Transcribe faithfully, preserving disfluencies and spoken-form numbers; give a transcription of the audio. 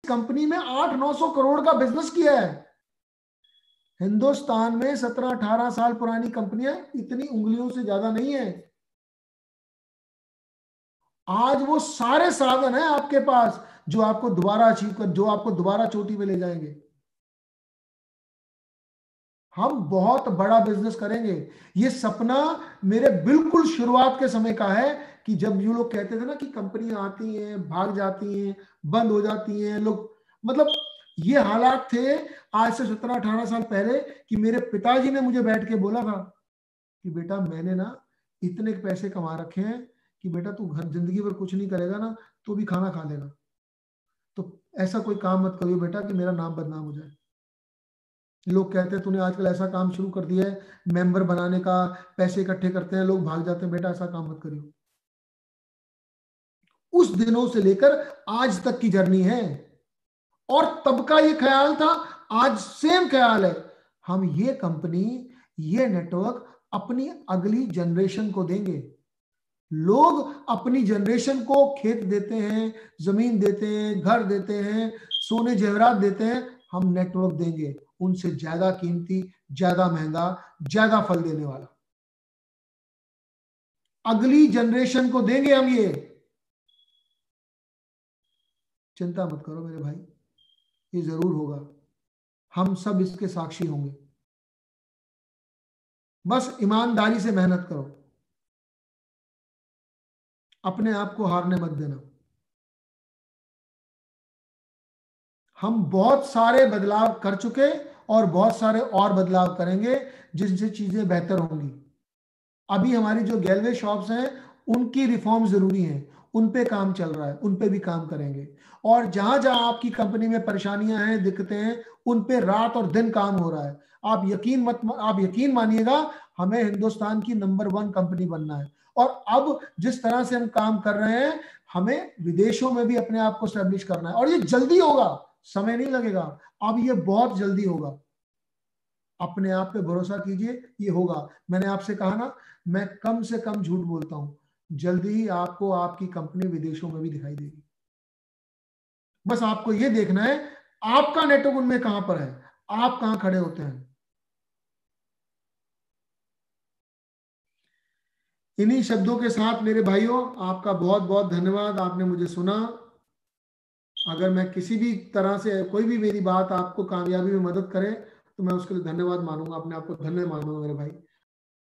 Company में आठ नौ सौ करोड़ का बिजनेस किया है। हिंदुस्तान में सत्रह अठारह साल पुरानी कंपनियां इतनी उंगलियों से ज्यादा नहीं है। आज वो सारे साधन हैं आपके पास जो आपको दोबारा अचीव कर, जो आपको दोबारा चोटी पे ले जाएंगे। हम बहुत बड़ा बिजनेस करेंगे। ये सपना मेरे बिल्कुल शुरुआत के समय का है कि जब ये लोग कहते थे ना कि कंपनियां आती हैं, भाग जाती हैं, बंद हो जाती हैं, लोग मतलब ये हालात थे आज से सत्रह अठारह साल पहले कि मेरे पिताजी ने मुझे बैठ के बोला था कि बेटा मैंने ना इतने पैसे कमा रखे हैं कि बेटा तू घर जिंदगी भर कुछ नहीं करेगा ना तो भी खाना खा लेगा, तो ऐसा कोई काम मत करियो बेटा कि मेरा नाम बदनाम हो जाए। लोग कहते हैं तूने आजकल ऐसा काम शुरू कर दिया है मेंबर बनाने का, पैसे इकट्ठे करते हैं लोग भाग जाते हैं, बेटा ऐसा काम मत करियो। उस दिनों से लेकर आज तक की जर्नी है और तब का ये ख्याल था, आज सेम ख्याल है। हम ये कंपनी, ये नेटवर्क अपनी अगली जनरेशन को देंगे। लोग अपनी जनरेशन को खेत देते हैं, जमीन देते हैं, घर देते हैं, सोने जेवरात देते हैं, हम नेटवर्क देंगे उनसे ज्यादा कीमती, ज्यादा महंगा, ज्यादा फल देने वाला। अगली जनरेशन को देंगे हम ये, चिंता मत करो मेरे भाई, ये जरूर होगा, हम सब इसके साक्षी होंगे। बस ईमानदारी से मेहनत करो, अपने आप को हारने मत देना। हम बहुत सारे बदलाव कर चुके और बहुत सारे और बदलाव करेंगे जिनसे चीजें बेहतर होंगी। अभी हमारी जो गैलवे शॉप्स हैं उनकी रिफॉर्म जरूरी है, उन पे काम चल रहा है, उन पे भी काम करेंगे। और जहां जहां आपकी कंपनी में परेशानियां हैं, दिक्कतें हैं, उन पे रात और दिन काम हो रहा है। आप यकीन मत आप यकीन मानिएगा, हमें हिंदुस्तान की नंबर वन कंपनी बनना है। और अब जिस तरह से हम काम कर रहे हैं, हमें विदेशों में भी अपने आप को स्टैब्लिश करना है और ये जल्दी होगा, समय नहीं लगेगा, अब ये बहुत जल्दी होगा। अपने आप पे भरोसा कीजिए, ये होगा। मैंने आपसे कहा ना, मैं कम से कम झूठ बोलता हूं, जल्दी ही आपको आपकी कंपनी विदेशों में भी दिखाई देगी। बस आपको ये देखना है आपका नेटवर्क उनमें कहां पर है, आप कहां खड़े होते हैं। इन्हीं शब्दों के साथ मेरे भाइयों, आपका बहुत बहुत धन्यवाद, आपने मुझे सुना। अगर मैं किसी भी तरह से कोई भी मेरी बात आपको कामयाबी में मदद करे तो मैं उसके लिए धन्यवाद मानूंगा, अपने आप को धन्य मानूंगा मेरे भाई।